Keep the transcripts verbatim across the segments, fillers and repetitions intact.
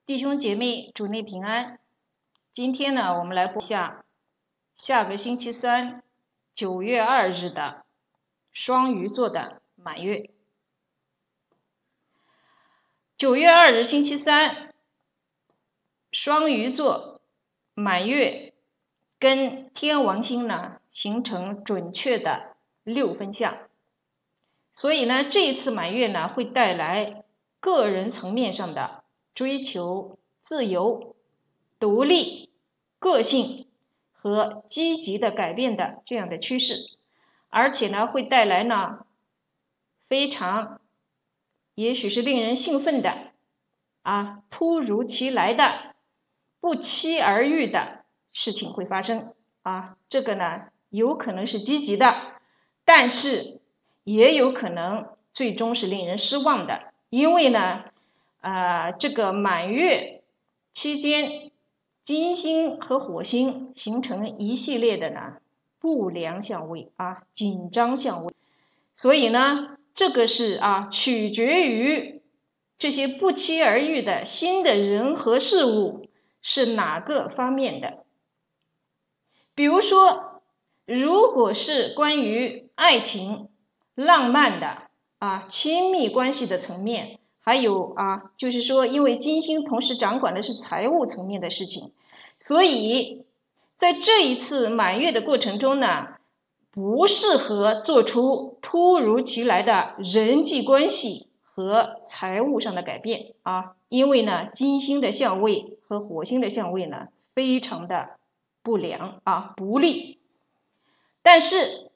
弟兄姐妹，主内平安。今天呢，我们来播下下个星期三，九月二日的双鱼座的满月。九月二日星期三，双鱼座满月跟天王星呢形成准确的六分相，所以呢，这一次满月呢会带来个人层面上的追求自由、独立、个性和积极的改变的这样的趋势，而且呢会带来呢非常也许是令人兴奋的啊突如其来的不期而遇的事情会发生啊，这个呢有可能是积极的，但是也有可能最终是令人失望的，因为呢呃，这个满月期间，金星和火星形成一系列的呢不良相位啊，紧张相位。所以呢，这个是啊，取决于这些不期而遇的新的人和事物是哪个方面的。比如说，如果是关于爱情、浪漫的啊，亲密关系的层面。还有啊，就是说，因为金星同时掌管的是财务层面的事情，所以在这一次满月的过程中呢，不适合做出突如其来的人际关系和财务上的改变啊，因为呢，金星的相位和火星的相位呢，非常的不良啊，不利。但是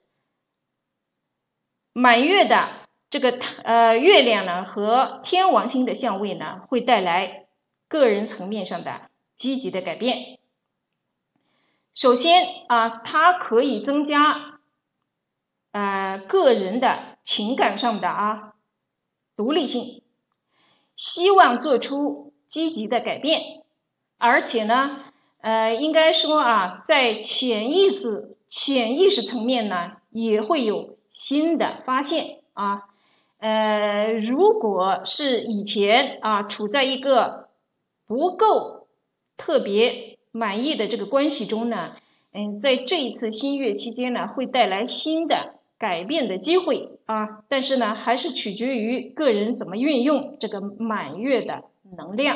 满月的这个呃月亮呢和天王星的相位呢，会带来个人层面上的积极的改变。首先啊，它可以增加呃个人的情感上的啊独立性，希望做出积极的改变，而且呢呃应该说啊，在潜意识潜意识层面呢，也会有新的发现啊。呃，如果是以前啊处在一个不够特别满意的这个关系中呢，嗯，在这一次新月期间呢，会带来新的改变的机会啊。但是呢，还是取决于个人怎么运用这个满月的能量。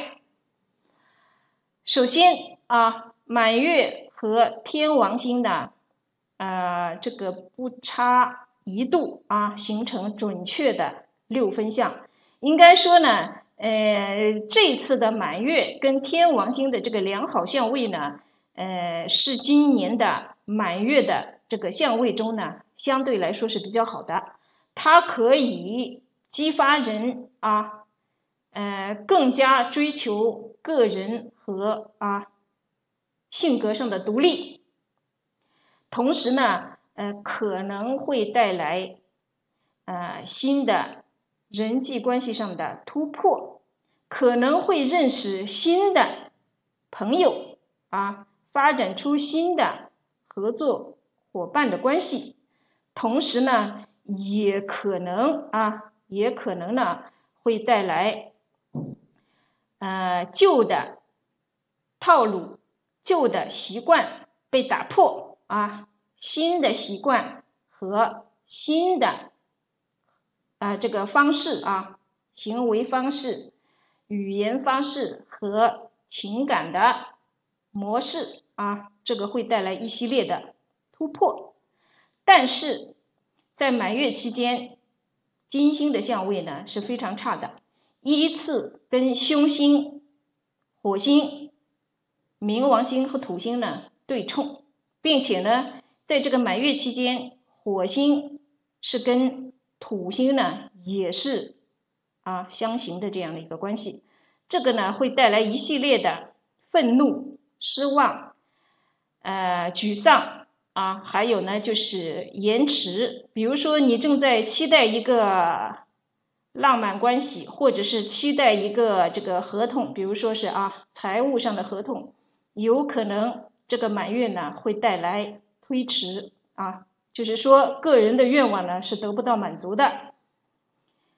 首先啊，满月和天王星的呃这个不差一度啊，形成准确的六分相。应该说呢，呃，这次的满月跟天王星的这个良好相位呢，呃，是今年的满月的这个相位中呢，相对来说是比较好的。它可以激发人啊，呃，更加追求个人和啊性格上的独立。同时呢，呃，可能会带来呃新的人际关系上的突破，可能会认识新的朋友啊，发展出新的合作伙伴的关系。同时呢，也可能啊，也可能呢会带来呃旧的套路、旧的习惯被打破啊，新的习惯和新的啊这个方式啊，行为方式、语言方式和情感的模式啊，这个会带来一系列的突破。但是在满月期间，金星的相位呢是非常差的，依次跟凶星、火星、冥王星和土星呢对冲，并且呢，在这个满月期间，火星是跟土星呢也是啊相刑的这样的一个关系，这个呢会带来一系列的愤怒、失望、呃沮丧啊，还有呢就是延迟。比如说你正在期待一个浪漫关系，或者是期待一个这个合同，比如说是啊财务上的合同，有可能这个满月呢会带来推迟啊，就是说个人的愿望呢是得不到满足的。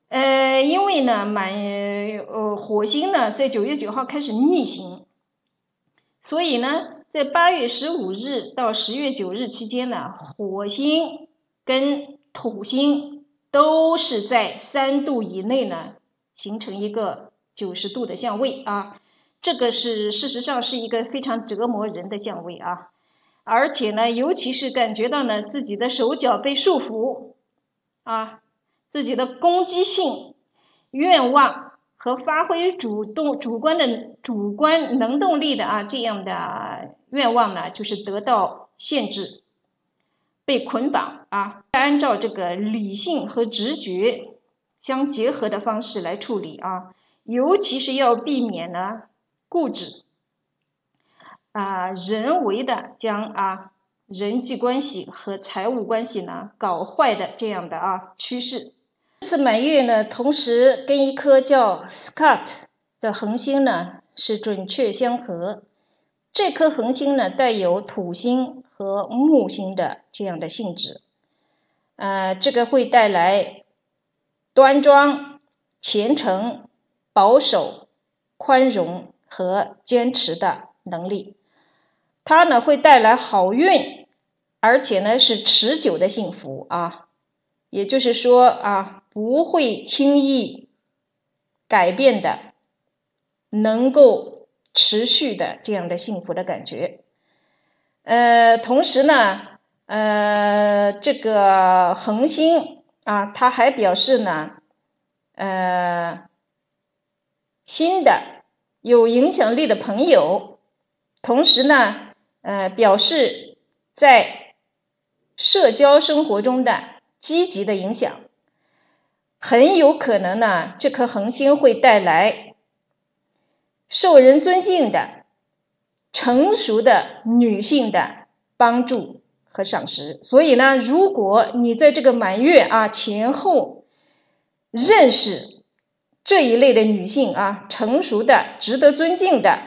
呃，因为呢满呃火星呢在九月九号开始逆行，所以呢在八月十五日到十月九日期间呢，火星跟土星都是在三度以内呢形成一个九十度的相位啊，这个是事实上是一个非常折磨人的相位啊，而且呢尤其是感觉到呢自己的手脚被束缚啊，自己的攻击性、愿望和发挥主动主观的主观能动力的啊这样的愿望呢，就是得到限制、被捆绑啊。按照这个理性和直觉相结合的方式来处理啊，尤其是要避免呢固执啊，人为的将啊人际关系和财务关系呢搞坏的这样的啊趋势。这次满月呢，同时跟一颗叫 Scott 的恒星呢是准确相合。这颗恒星呢带有土星和木星的这样的性质，呃，这个会带来端庄、虔诚、保守、宽容和坚持的能力。它呢会带来好运，而且呢是持久的幸福啊，也就是说啊，不会轻易改变的，能够持续的这样的幸福的感觉。呃，同时呢，呃，这个恒星啊，它还表示呢，呃，新的有影响力的朋友，同时呢，呃，表示在社交生活中的积极的影响，很有可能呢，这颗恒星会带来受人尊敬的、成熟的女性的帮助和赏识。所以呢，如果你在这个满月啊前后认识这一类的女性啊，成熟的、值得尊敬的、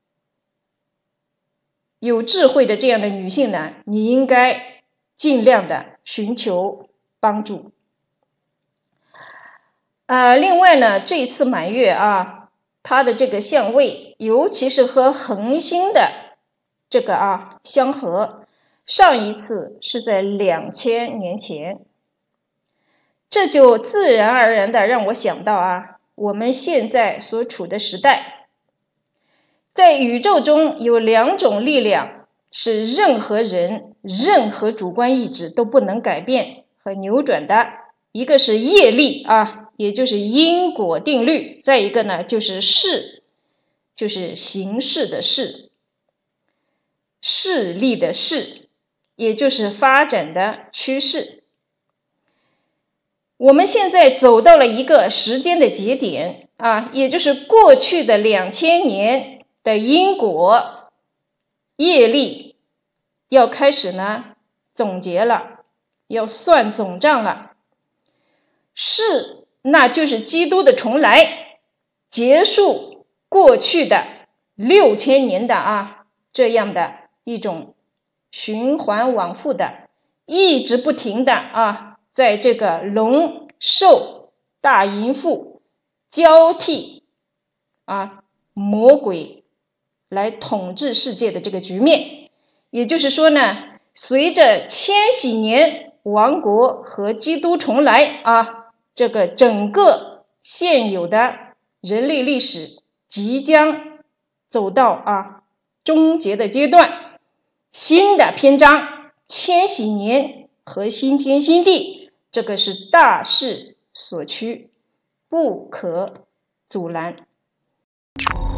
有智慧的这样的女性呢，你应该尽量的寻求帮助。呃，另外呢，这一次满月啊，它的这个相位，尤其是和恒星的这个啊相合，上一次是在两千年前，这就自然而然的让我想到啊，我们现在所处的时代，在宇宙中有两种力量是任何人、任何主观意志都不能改变和扭转的，一个是业力啊，也就是因果定律，再一个呢就是势，就是形式的势，势力的势，也就是发展的趋势。我们现在走到了一个时间的节点啊，也就是过去的两千年的因果业力要开始呢总结了，要算总账了。势，那就是基督的重来，结束过去的六千年的啊这样的一种循环往复的，一直不停的啊，在这个龙兽大淫妇交替啊魔鬼来统治世界的这个局面。也就是说呢，随着千禧年亡国和基督重来啊，这个整个现有的人类历史即将走到啊终结的阶段，新的篇章，千禧年和新天新地，这个是大势所趋，不可阻拦。